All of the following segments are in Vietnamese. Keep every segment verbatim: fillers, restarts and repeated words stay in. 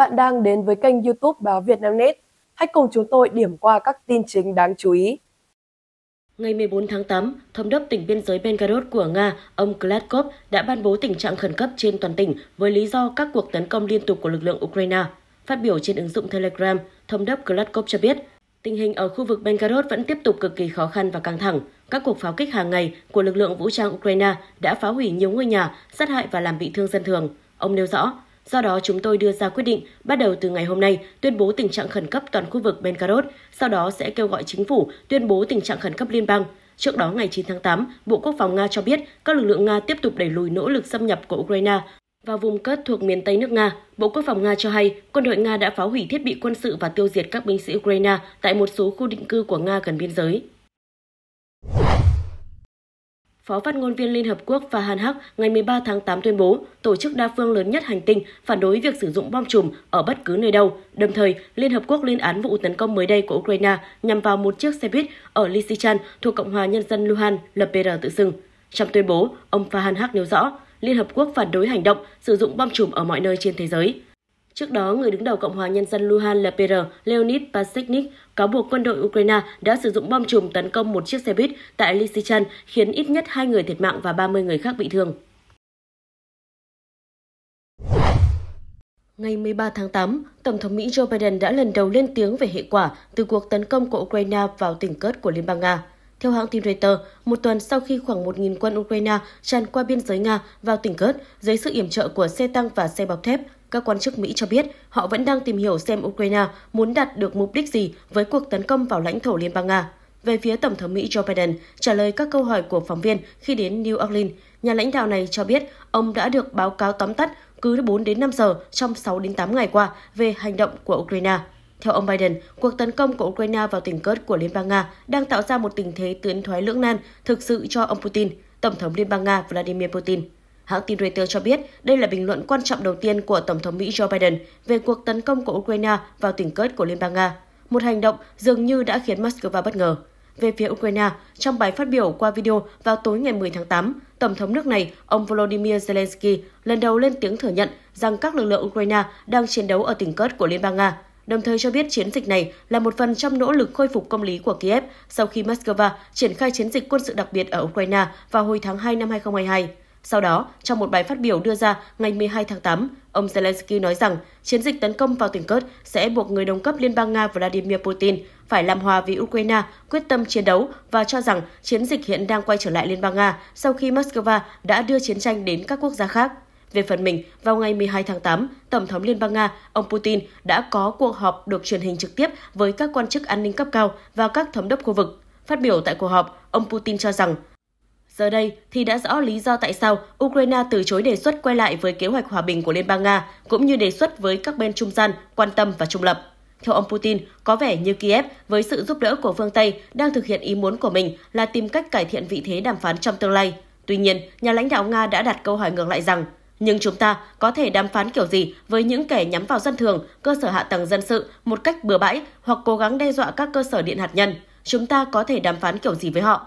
bạn đang đến với kênh YouTube Báo Vietnamnet. Hãy cùng chúng tôi điểm qua các tin chính đáng chú ý. Ngày mười bốn tháng tám, Thống đốc tỉnh biên giới Belgorod của Nga, ông Gladkov đã ban bố tình trạng khẩn cấp trên toàn tỉnh với lý do các cuộc tấn công liên tục của lực lượng Ukraine. Phát biểu trên ứng dụng Telegram, Thống đốc Gladkov cho biết, tình hình ở khu vực Belgorod vẫn tiếp tục cực kỳ khó khăn và căng thẳng. Các cuộc pháo kích hàng ngày của lực lượng vũ trang Ukraine đã phá hủy nhiều ngôi nhà, sát hại và làm bị thương dân thường. Ông nêu rõ, do đó chúng tôi đưa ra quyết định bắt đầu từ ngày hôm nay tuyên bố tình trạng khẩn cấp toàn khu vực Belgorod, sau đó sẽ kêu gọi chính phủ tuyên bố tình trạng khẩn cấp liên bang. Trước đó ngày chín tháng tám, Bộ Quốc phòng Nga cho biết các lực lượng Nga tiếp tục đẩy lùi nỗ lực xâm nhập của Ukraine vào vùng Kursk thuộc miền Tây nước Nga. Bộ Quốc phòng Nga cho hay quân đội Nga đã phá hủy thiết bị quân sự và tiêu diệt các binh sĩ Ukraine tại một số khu định cư của Nga gần biên giới. Phó phát ngôn viên Liên Hợp Quốc Farhan Haq ngày mười ba tháng tám tuyên bố tổ chức đa phương lớn nhất hành tinh phản đối việc sử dụng bom chùm ở bất cứ nơi đâu. Đồng thời, Liên Hợp Quốc lên án vụ tấn công mới đây của Ukraine nhằm vào một chiếc xe buýt ở Lysychan thuộc Cộng hòa Nhân dân Luhansk lờ pê rờ tự xưng. Trong tuyên bố, ông Farhan Haq nêu rõ Liên Hợp Quốc phản đối hành động sử dụng bom chùm ở mọi nơi trên thế giới. Trước đó, người đứng đầu Cộng hòa Nhân dân Luhansk lờ pê rờ Leonid Pasechnik cáo buộc quân đội Ukraine đã sử dụng bom chùm tấn công một chiếc xe buýt tại Lysychan, khiến ít nhất hai người thiệt mạng và ba mươi người khác bị thương. Ngày mười ba tháng tám, Tổng thống Mỹ Joe Biden đã lần đầu lên tiếng về hệ quả từ cuộc tấn công của Ukraine vào tỉnh Kursk của Liên bang Nga. Theo hãng tin Reuters, một tuần sau khi khoảng một nghìn quân Ukraine tràn qua biên giới Nga vào tỉnh Kursk dưới sự yểm trợ của xe tăng và xe bọc thép, các quan chức Mỹ cho biết họ vẫn đang tìm hiểu xem Ukraine muốn đạt được mục đích gì với cuộc tấn công vào lãnh thổ Liên bang Nga. Về phía Tổng thống Mỹ Joe Biden trả lời các câu hỏi của phóng viên khi đến New Orleans, nhà lãnh đạo này cho biết ông đã được báo cáo tóm tắt cứ bốn đến năm giờ trong sáu đến tám ngày qua về hành động của Ukraine. Theo ông Biden, cuộc tấn công của Ukraine vào tỉnh Kursk của Liên bang Nga đang tạo ra một tình thế tiến thoái lưỡng nan thực sự cho ông Putin, Tổng thống Liên bang Nga Vladimir Putin. Hãng tin Reuters cho biết đây là bình luận quan trọng đầu tiên của Tổng thống Mỹ Joe Biden về cuộc tấn công của Ukraine vào tỉnh Kursk của Liên bang Nga, một hành động dường như đã khiến Moscow bất ngờ. Về phía Ukraine, trong bài phát biểu qua video vào tối ngày mười tháng tám, Tổng thống nước này, ông Volodymyr Zelensky, lần đầu lên tiếng thừa nhận rằng các lực lượng Ukraine đang chiến đấu ở tỉnh Kursk của Liên bang Nga, đồng thời cho biết chiến dịch này là một phần trong nỗ lực khôi phục công lý của Kiev sau khi Moscow triển khai chiến dịch quân sự đặc biệt ở Ukraine vào hồi tháng hai năm hai nghìn không trăm hai mươi hai. Sau đó, trong một bài phát biểu đưa ra ngày mười hai tháng tám, ông Zelensky nói rằng chiến dịch tấn công vào tỉnh Kursk sẽ buộc người đồng cấp Liên bang Nga Vladimir Putin phải làm hòa vì Ukraine quyết tâm chiến đấu và cho rằng chiến dịch hiện đang quay trở lại Liên bang Nga sau khi Moscow đã đưa chiến tranh đến các quốc gia khác. Về phần mình, vào ngày mười hai tháng tám, Tổng thống Liên bang Nga, ông Putin đã có cuộc họp được truyền hình trực tiếp với các quan chức an ninh cấp cao và các thống đốc khu vực. Phát biểu tại cuộc họp, ông Putin cho rằng giờ đây thì đã rõ lý do tại sao Ukraine từ chối đề xuất quay lại với kế hoạch hòa bình của Liên bang Nga, cũng như đề xuất với các bên trung gian, quan tâm và trung lập. Theo ông Putin, có vẻ như Kiev với sự giúp đỡ của phương Tây đang thực hiện ý muốn của mình là tìm cách cải thiện vị thế đàm phán trong tương lai. Tuy nhiên, nhà lãnh đạo Nga đã đặt câu hỏi ngược lại rằng, nhưng chúng ta có thể đàm phán kiểu gì với những kẻ nhắm vào dân thường, cơ sở hạ tầng dân sự một cách bừa bãi hoặc cố gắng đe dọa các cơ sở điện hạt nhân? Chúng ta có thể đàm phán kiểu gì với họ?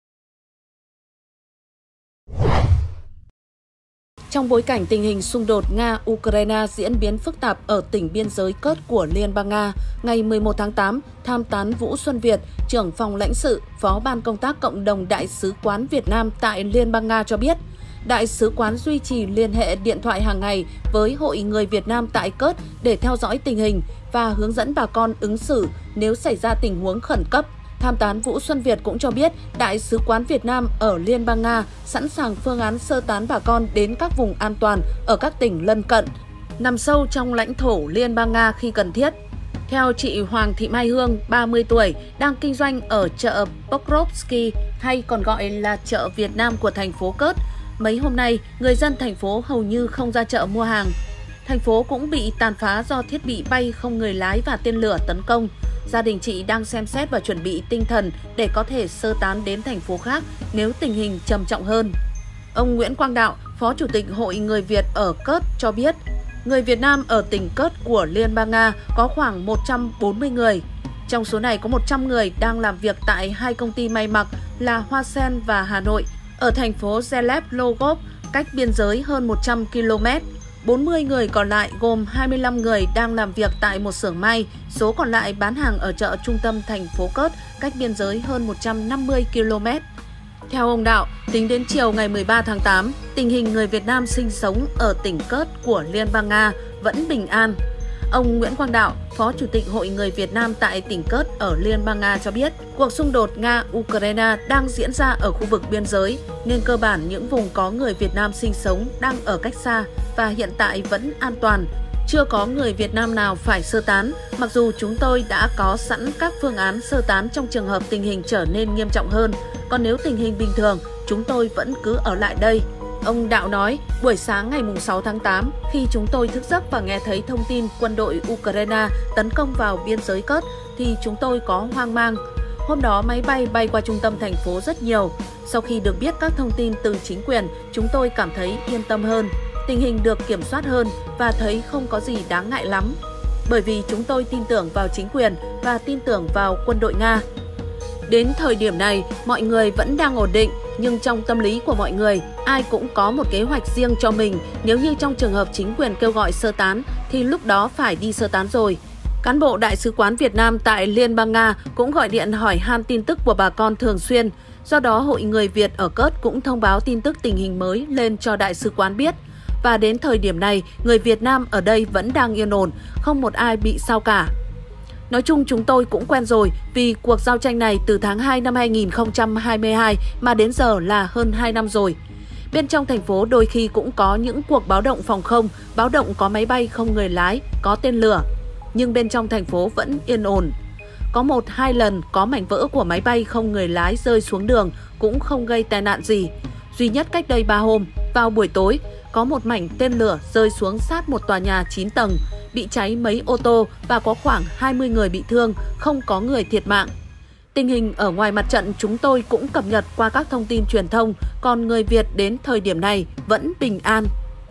Trong bối cảnh tình hình xung đột Nga-Ukraine diễn biến phức tạp ở tỉnh biên giới Kursk của Liên bang Nga, ngày mười một tháng tám, Tham tán Vũ Xuân Việt, trưởng phòng lãnh sự, phó ban công tác cộng đồng Đại sứ quán Việt Nam tại Liên bang Nga cho biết, Đại sứ quán duy trì liên hệ điện thoại hàng ngày với Hội người Việt Nam tại Kursk để theo dõi tình hình và hướng dẫn bà con ứng xử nếu xảy ra tình huống khẩn cấp. Tham tán Vũ Xuân Việt cũng cho biết Đại sứ quán Việt Nam ở Liên bang Nga sẵn sàng phương án sơ tán bà con đến các vùng an toàn ở các tỉnh lân cận, nằm sâu trong lãnh thổ Liên bang Nga khi cần thiết. Theo chị Hoàng Thị Mai Hương, ba mươi tuổi, đang kinh doanh ở chợ Pokrovsky hay còn gọi là chợ Việt Nam của thành phố Kursk, mấy hôm nay người dân thành phố hầu như không ra chợ mua hàng. Thành phố cũng bị tàn phá do thiết bị bay không người lái và tên lửa tấn công. Gia đình chị đang xem xét và chuẩn bị tinh thần để có thể sơ tán đến thành phố khác nếu tình hình trầm trọng hơn. Ông Nguyễn Quang Đạo, Phó Chủ tịch Hội Người Việt ở Kursk cho biết, người Việt Nam ở tỉnh Kursk của Liên bang Nga có khoảng một trăm bốn mươi người. Trong số này có một trăm người đang làm việc tại hai công ty may mặc là Hoa Sen và Hà Nội ở thành phố Zelev Logov, cách biên giới hơn một trăm ki lô mét. bốn mươi người còn lại gồm hai mươi lăm người đang làm việc tại một xưởng may, số còn lại bán hàng ở chợ trung tâm thành phố Kut, cách biên giới hơn một trăm năm mươi ki lô mét. Theo ông Đạo, tính đến chiều ngày mười ba tháng tám, tình hình người Việt Nam sinh sống ở tỉnh Kut của Liên bang Nga vẫn bình an. Ông Nguyễn Quang Đạo, Phó Chủ tịch Hội Người Việt Nam tại tỉnh Kut ở Liên bang Nga cho biết, cuộc xung đột Nga-Ukraine đang diễn ra ở khu vực biên giới, nên cơ bản những vùng có người Việt Nam sinh sống đang ở cách xa và hiện tại vẫn an toàn. Chưa có người Việt Nam nào phải sơ tán, mặc dù chúng tôi đã có sẵn các phương án sơ tán trong trường hợp tình hình trở nên nghiêm trọng hơn. Còn nếu tình hình bình thường, chúng tôi vẫn cứ ở lại đây. Ông Đạo nói, buổi sáng ngày sáu tháng tám, khi chúng tôi thức giấc và nghe thấy thông tin quân đội Ukraine tấn công vào biên giới Kut, thì chúng tôi có hoang mang. Hôm đó máy bay bay qua trung tâm thành phố rất nhiều. Sau khi được biết các thông tin từ chính quyền, chúng tôi cảm thấy yên tâm hơn. Tình hình được kiểm soát hơn và thấy không có gì đáng ngại lắm. Bởi vì chúng tôi tin tưởng vào chính quyền và tin tưởng vào quân đội Nga. Đến thời điểm này, mọi người vẫn đang ổn định, nhưng trong tâm lý của mọi người, ai cũng có một kế hoạch riêng cho mình. Nếu như trong trường hợp chính quyền kêu gọi sơ tán, thì lúc đó phải đi sơ tán rồi. Cán bộ Đại sứ quán Việt Nam tại Liên bang Nga cũng gọi điện hỏi han tin tức của bà con thường xuyên. Do đó, Hội Người Việt ở Kut cũng thông báo tin tức tình hình mới lên cho Đại sứ quán biết. Và đến thời điểm này, người Việt Nam ở đây vẫn đang yên ổn, không một ai bị sao cả. Nói chung chúng tôi cũng quen rồi vì cuộc giao tranh này từ tháng hai năm hai nghìn không trăm hai mươi hai mà đến giờ là hơn hai năm rồi. Bên trong thành phố đôi khi cũng có những cuộc báo động phòng không, báo động có máy bay không người lái, có tên lửa. Nhưng bên trong thành phố vẫn yên ổn. Có một hai lần có mảnh vỡ của máy bay không người lái rơi xuống đường cũng không gây tai nạn gì. Duy nhất cách đây ba hôm, vào buổi tối, có một mảnh tên lửa rơi xuống sát một tòa nhà chín tầng, bị cháy mấy ô tô và có khoảng hai mươi người bị thương, không có người thiệt mạng. Tình hình ở ngoài mặt trận chúng tôi cũng cập nhật qua các thông tin truyền thông, còn người Việt đến thời điểm này vẫn bình an.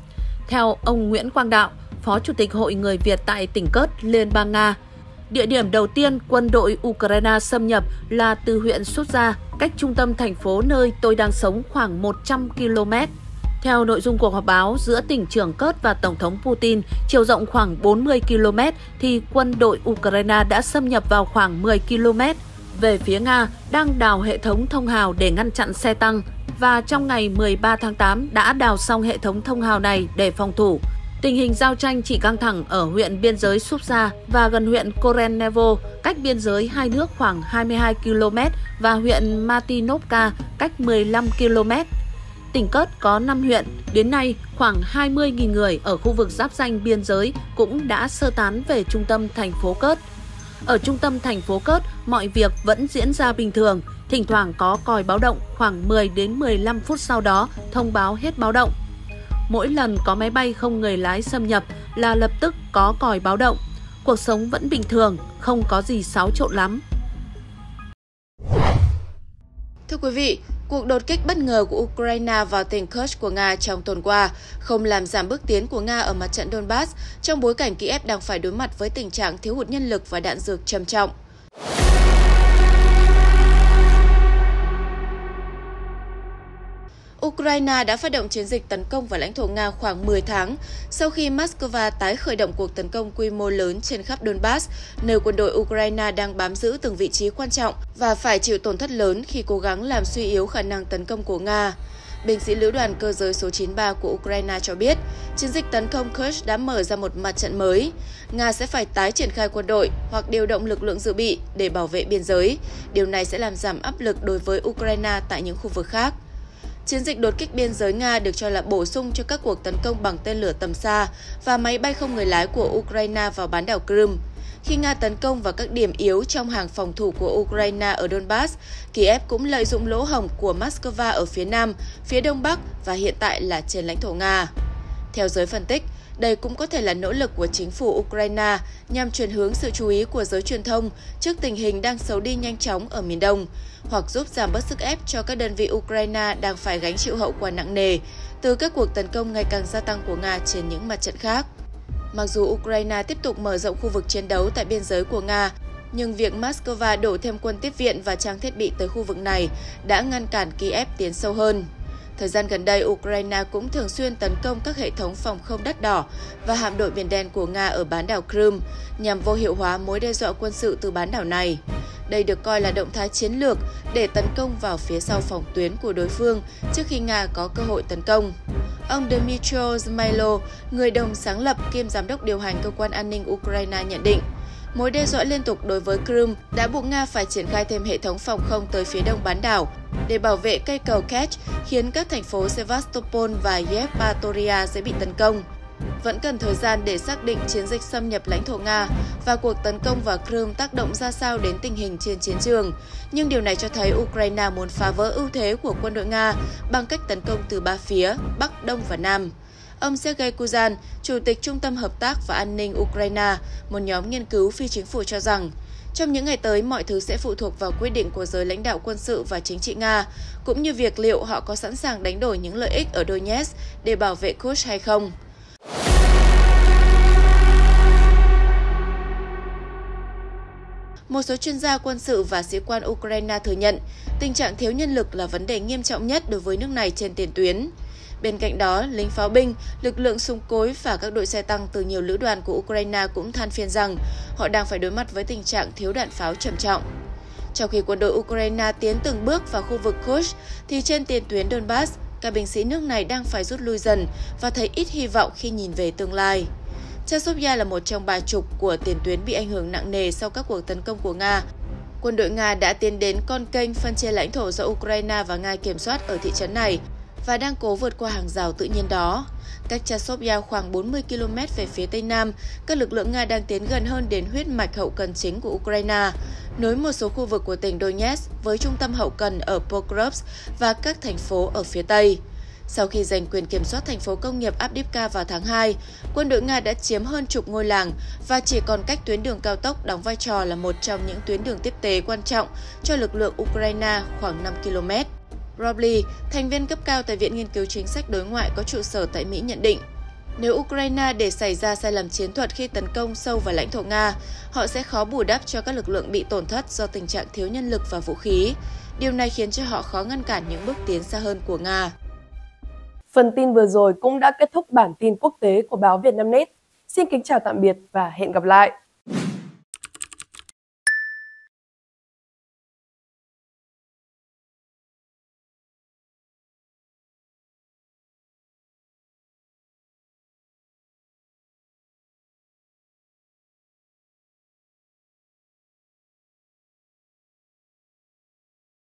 Theo ông Nguyễn Quang Đạo, Phó Chủ tịch Hội Người Việt tại tỉnh Kut, Liên bang Nga, địa điểm đầu tiên quân đội Ukraine xâm nhập là từ huyện Sudzha, cách trung tâm thành phố nơi tôi đang sống khoảng một trăm ki lô mét. Theo nội dung cuộc họp báo giữa tỉnh trưởng Kut và Tổng thống Putin, chiều rộng khoảng bốn mươi ki lô mét, thì quân đội Ukraine đã xâm nhập vào khoảng mười ki lô mét. Về phía Nga, đang đào hệ thống thông hào để ngăn chặn xe tăng, và trong ngày mười ba tháng tám đã đào xong hệ thống thông hào này để phòng thủ. Tình hình giao tranh chỉ căng thẳng ở huyện biên giới Sudzha và gần huyện Korenevo, cách biên giới hai nước khoảng hai mươi hai ki lô mét, và huyện Martinovka, cách mười lăm ki lô mét. Tỉnh Kut có năm huyện, đến nay khoảng hai mươi nghìn người ở khu vực giáp ranh biên giới cũng đã sơ tán về trung tâm thành phố Kut. Ở trung tâm thành phố Kut, mọi việc vẫn diễn ra bình thường, thỉnh thoảng có còi báo động, khoảng mười đến mười lăm phút sau đó thông báo hết báo động. Mỗi lần có máy bay không người lái xâm nhập là lập tức có còi báo động. Cuộc sống vẫn bình thường, không có gì xáo trộn lắm. Thưa quý vị, cuộc đột kích bất ngờ của Ukraine vào tỉnh Kursk của Nga trong tuần qua không làm giảm bước tiến của Nga ở mặt trận Donbass trong bối cảnh Kiev đang phải đối mặt với tình trạng thiếu hụt nhân lực và đạn dược trầm trọng. Ukraine đã phát động chiến dịch tấn công vào lãnh thổ Nga khoảng mười tháng sau khi Moscow tái khởi động cuộc tấn công quy mô lớn trên khắp Donbass, nơi quân đội Ukraine đang bám giữ từng vị trí quan trọng và phải chịu tổn thất lớn khi cố gắng làm suy yếu khả năng tấn công của Nga. Binh sĩ lữ đoàn cơ giới số chín mươi ba của Ukraine cho biết, chiến dịch tấn công Kursk đã mở ra một mặt trận mới. Nga sẽ phải tái triển khai quân đội hoặc điều động lực lượng dự bị để bảo vệ biên giới. Điều này sẽ làm giảm áp lực đối với Ukraine tại những khu vực khác. Chiến dịch đột kích biên giới Nga được cho là bổ sung cho các cuộc tấn công bằng tên lửa tầm xa và máy bay không người lái của Ukraine vào bán đảo Crimea. Khi Nga tấn công vào các điểm yếu trong hàng phòng thủ của Ukraine ở Donbass, Kiev cũng lợi dụng lỗ hổng của Moscow ở phía Nam, phía Đông Bắc và hiện tại là trên lãnh thổ Nga. Theo giới phân tích, đây cũng có thể là nỗ lực của chính phủ Ukraine nhằm chuyển hướng sự chú ý của giới truyền thông trước tình hình đang xấu đi nhanh chóng ở miền Đông, hoặc giúp giảm bớt sức ép cho các đơn vị Ukraine đang phải gánh chịu hậu quả nặng nề từ các cuộc tấn công ngày càng gia tăng của Nga trên những mặt trận khác. Mặc dù Ukraine tiếp tục mở rộng khu vực chiến đấu tại biên giới của Nga, nhưng việc Moscow đổ thêm quân tiếp viện và trang thiết bị tới khu vực này đã ngăn cản Kiev tiến sâu hơn. Thời gian gần đây, Ukraine cũng thường xuyên tấn công các hệ thống phòng không Đất Đỏ và hạm đội Biển Đen của Nga ở bán đảo Crimea nhằm vô hiệu hóa mối đe dọa quân sự từ bán đảo này. Đây được coi là động thái chiến lược để tấn công vào phía sau phòng tuyến của đối phương trước khi Nga có cơ hội tấn công. Ông Dmytro Zmailo, người đồng sáng lập kiêm giám đốc điều hành cơ quan an ninh Ukraine nhận định, mối đe dọa liên tục đối với Crimea đã buộc Nga phải triển khai thêm hệ thống phòng không tới phía đông bán đảo để bảo vệ cây cầu Kerch, khiến các thành phố Sevastopol và Yevpatoria sẽ bị tấn công. Vẫn cần thời gian để xác định chiến dịch xâm nhập lãnh thổ Nga và cuộc tấn công vào Crimea tác động ra sao đến tình hình trên chiến trường. Nhưng điều này cho thấy Ukraine muốn phá vỡ ưu thế của quân đội Nga bằng cách tấn công từ ba phía, Bắc, Đông và Nam. Ông Sergei Kuzan, Chủ tịch Trung tâm Hợp tác và An ninh Ukraine, một nhóm nghiên cứu phi chính phủ cho rằng, trong những ngày tới, mọi thứ sẽ phụ thuộc vào quyết định của giới lãnh đạo quân sự và chính trị Nga, cũng như việc liệu họ có sẵn sàng đánh đổi những lợi ích ở Donetsk để bảo vệ Kursk hay không. Một số chuyên gia quân sự và sĩ quan Ukraine thừa nhận tình trạng thiếu nhân lực là vấn đề nghiêm trọng nhất đối với nước này trên tiền tuyến. Bên cạnh đó, lính pháo binh, lực lượng xung cối và các đội xe tăng từ nhiều lữ đoàn của Ukraine cũng than phiền rằng họ đang phải đối mặt với tình trạng thiếu đạn pháo trầm trọng. Trong khi quân đội Ukraine tiến từng bước vào khu vực Kursk, thì trên tiền tuyến Donbass, các binh sĩ nước này đang phải rút lui dần và thấy ít hy vọng khi nhìn về tương lai. Chasiv là một trong ba trục của tiền tuyến bị ảnh hưởng nặng nề sau các cuộc tấn công của Nga. Quân đội Nga đã tiến đến con kênh phân chia lãnh thổ do Ukraine và Nga kiểm soát ở thị trấn này và đang cố vượt qua hàng rào tự nhiên đó. Cách Chasiv khoảng bốn mươi ki lô mét về phía tây nam, các lực lượng Nga đang tiến gần hơn đến huyết mạch hậu cần chính của Ukraine, nối một số khu vực của tỉnh Donetsk với trung tâm hậu cần ở Pokrovsk và các thành phố ở phía tây. Sau khi giành quyền kiểm soát thành phố công nghiệp Avdiivka vào tháng hai, quân đội Nga đã chiếm hơn chục ngôi làng và chỉ còn cách tuyến đường cao tốc đóng vai trò là một trong những tuyến đường tiếp tế quan trọng cho lực lượng Ukraine khoảng năm ki lô mét. Robley, thành viên cấp cao tại Viện Nghiên cứu Chính sách Đối ngoại có trụ sở tại Mỹ nhận định, nếu Ukraine để xảy ra sai lầm chiến thuật khi tấn công sâu vào lãnh thổ Nga, họ sẽ khó bù đắp cho các lực lượng bị tổn thất do tình trạng thiếu nhân lực và vũ khí. Điều này khiến cho họ khó ngăn cản những bước tiến xa hơn của Nga. Phần tin vừa rồi cũng đã kết thúc bản tin quốc tế của báo Vietnamnet. Xin kính chào tạm biệt và hẹn gặp lại!